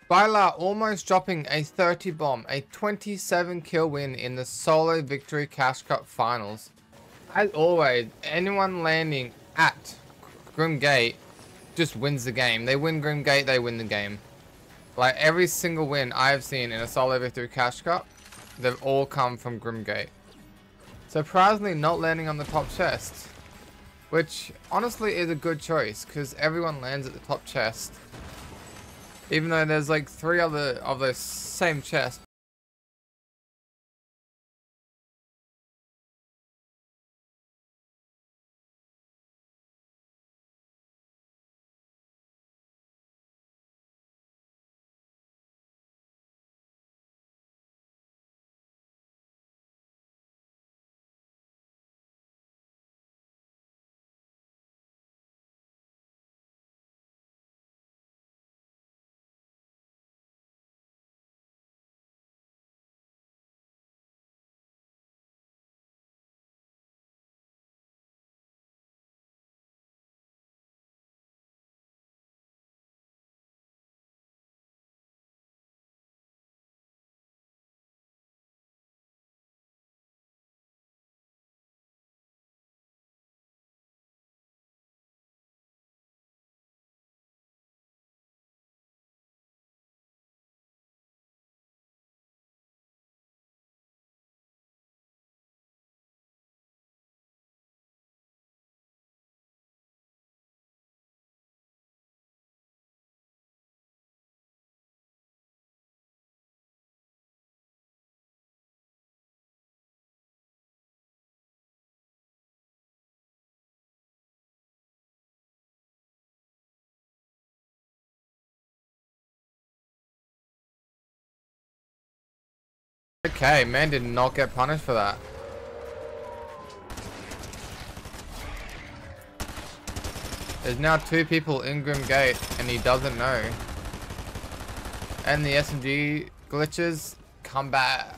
Bailar almost dropping a 30 bomb, a 27 kill win in the solo victory Cash Cup finals. As always, anyone landing at Grim Gate just wins the game. They win Grim Gate, they win the game. Like every single win I have seen in a solo victory Cash Cup, they've all come from Grim Gate. Surprisingly not landing on the top chest, which honestly is a good choice because everyone lands at the top chest. Even though there's like 3 other of those same chests. Okay, man did not get punished for that. There's now 2 people in Grim Gate and he doesn't know. And the SMG glitches come back.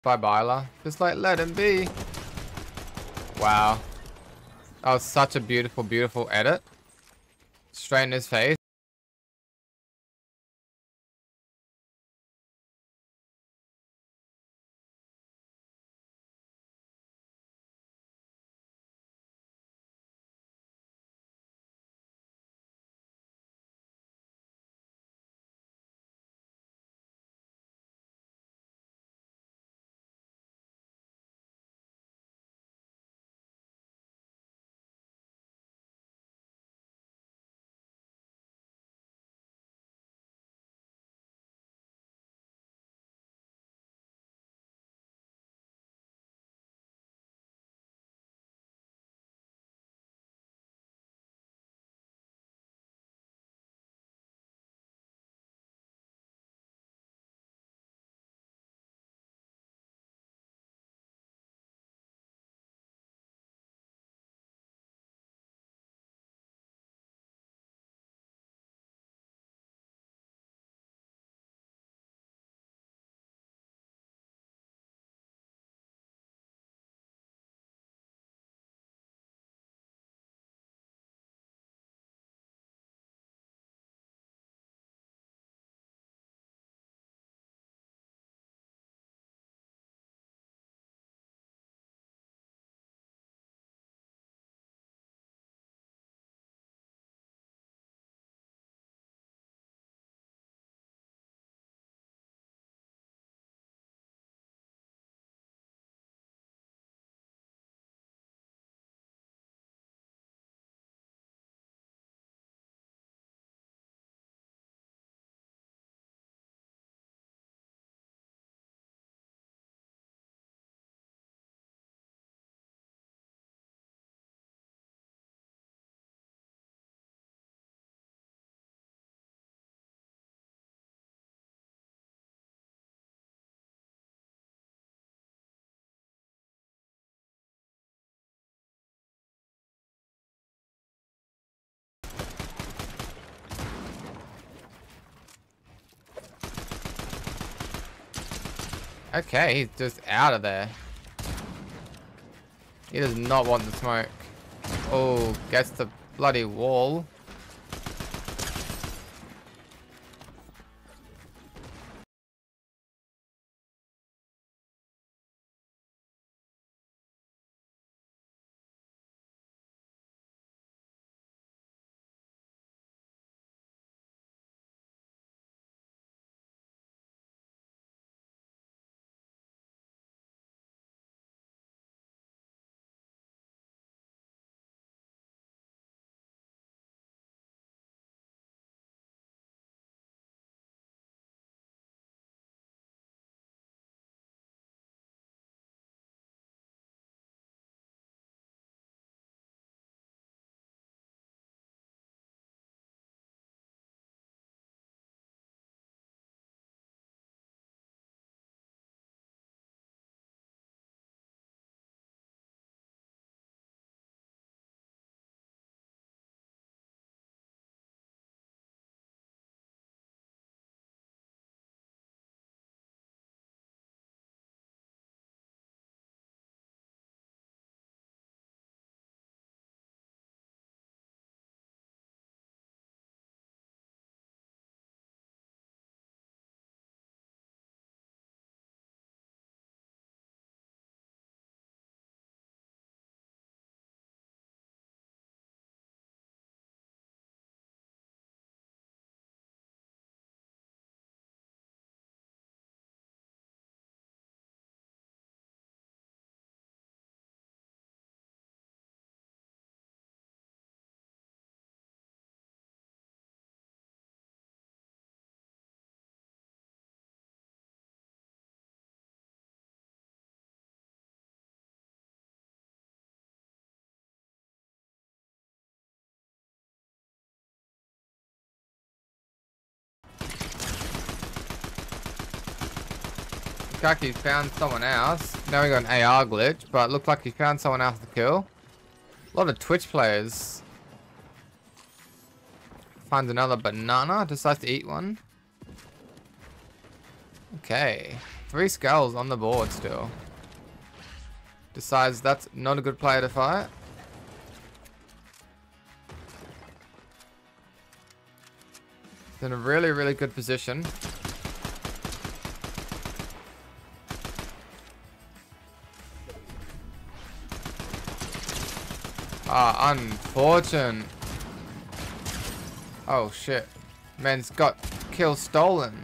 Bye, La. Just like, let him be. Wow. That was such a beautiful, beautiful edit. Straight in his face. Okay, he's just out of there. He does not want the smoke. Oh, gets the bloody wall. Kaki found someone else. Now we got an AR glitch, but looked like he found someone else to kill. A lot of Twitch players. Finds another banana, decides to eat one. Okay. 3 skulls on the board still. Decides that's not a good player to fight. He's in a really, really good position. Ah, unfortunate. Oh shit. Man's got kill stolen.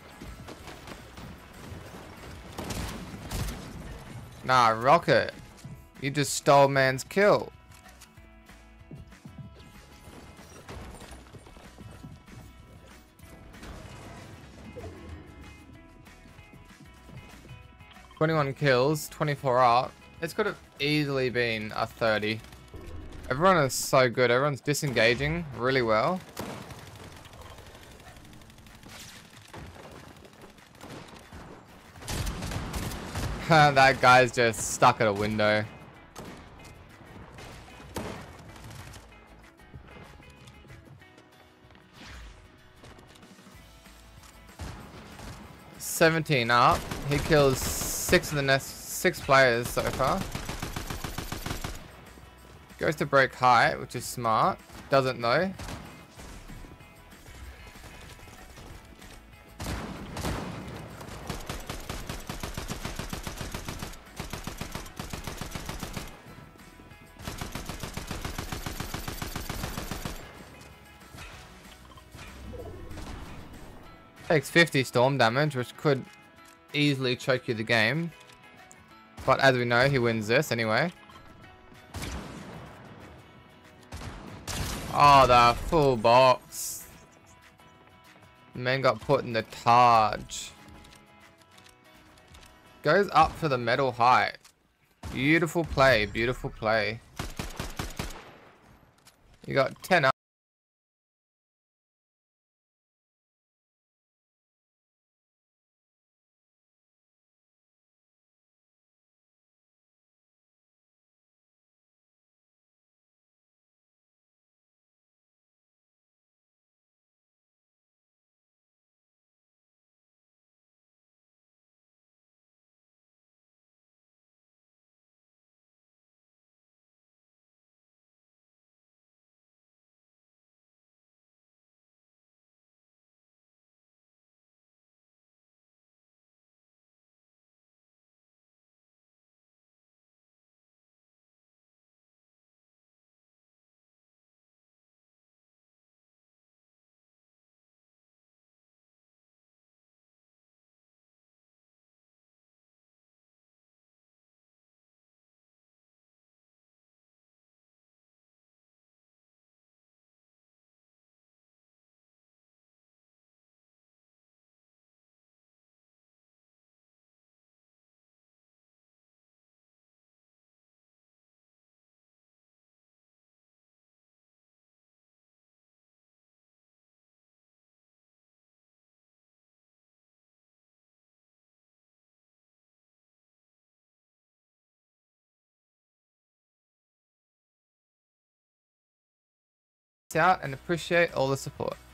Nah, Rocket. You just stole man's kill. $21 kills, 24 out. It's could have easily been a 30. Everyone is so good. Everyone's disengaging really well. That guy's just stuck at a window. $17 up. He kills 6 of the next 6 players so far. Goes to break height, which is smart. Doesn't though. Takes 50 storm damage, which could easily choke you the game. But as we know, he wins this anyway. Oh, the full box. Man got put in the Taj. Goes up for the metal height. Beautiful play, beautiful play. You got 10 up. Out and appreciate all the support.